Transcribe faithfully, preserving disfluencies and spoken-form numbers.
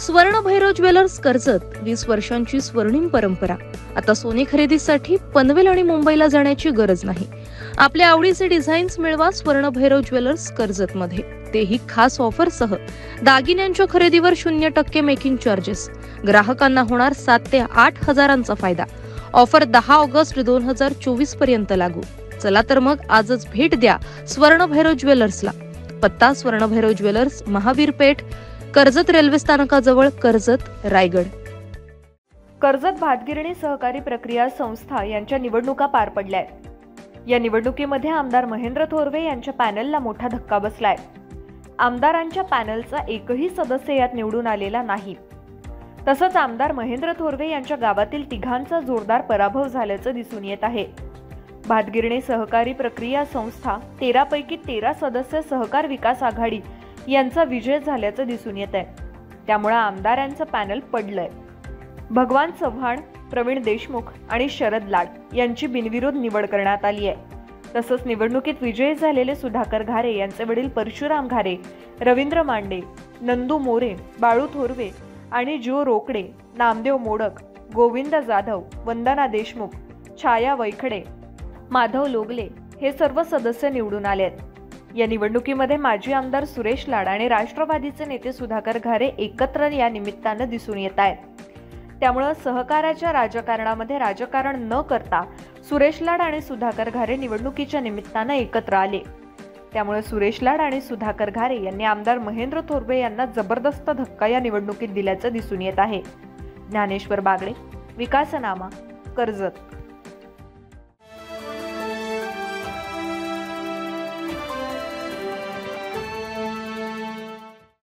स्वर्ण भैरव ज्वेलर्स कर्जत वीस वर्षांची स्वर्णिम परंपरा। आता सोने खरेदीसाठी पनवेल आणि मुंबईला जाण्याची गरज नाही। आपल्या आवडीचे डिझाईन्स मिळवा स्वर्ण भैरव ज्वेलर्स कर्जत मध्ये, तेही खास ऑफर सह। दागिन्यांच्या खरेदीवर शून्य टक्के मेकिंग चार्जेस, ग्राहकांना होणार सात ते आठ हजारांचा फायदा। ऑफर दहा ऑगस्ट दोन हजार चोवीस पर्यंत लागू। चला तर मग आजच भेट द्या स्वर्ण भैरव ज्वेलर्सला। पत्ता स्वर्ण भैरव ज्वेलर्स, महावीर पेठ, कर्जत रेल्वे स्थानकाजवळ, कर्जत, रायगड। कर्जत भातगिरणी सहकारी प्रक्रिया संस्था यांच्या निवडणुका पार पडल्या आहेत। या निवडणुकीमध्ये आमदार महेंद्र थोरवे यांच्या पॅनलला मोठा धक्का बसलाय। आमदारांच्या पॅनलचा एकही सदस्य यात निवडून आलेला नाही। तसंच आमदार महेंद्र थोरवे यांच्या गावातील तिघांचा जोरदार पराभव झाल्याचं दिसून येत आहे। भातगिरणी सहकारी प्रक्रिया संस्था तेरा पैकी तेरा सदस्य सहकार विकास आघाडी यांचा विजय झाल्याचं दिसून येत आहे। त्यामुळे आमदारांचं पॅनल पडलंय। भगवान चव्हाण, प्रवीण देशमुख आणि शरद लाड यांची बिनविरोध निवड करण्यात आली आहे। तसंच निवडणुकीत विजयी झालेले सुधाकर घारे यांचे वडील परशुराम घारे, रवींद्र मांडे, नंदू मोरे, बाळू थोरवे आणि जो रोकडे, नामदेव मोडक, गोविंद जाधव, वंदना देशमुख, छाया वैखडे, माधव लोगले हे सर्व सदस्य निवडून आले आहेत। या निवडणुकीमध्ये माजी आमदार सुरेश लाड आणि राष्ट्रवादीचे नेते सुधाकर घारे एकत्र या निमित्तानं दिसून येत आहेत। त्यामुळे सहकाराच्या राजकारणामध्ये राजकारण न करता सुरेश लाड आणि सुधाकर घारे निवडणुकीच्या निमित्तानं एकत्र आले। त्यामुळे सुरेश लाड आणि सुधाकर घारे यांनी आमदार महेंद्र थोरवे यांना जबरदस्त धक्का या निवडणुकीत दिल्याचं दिसून येत आहे। ज्ञानेश्वर बागडे, विकासनामा, कर्जत।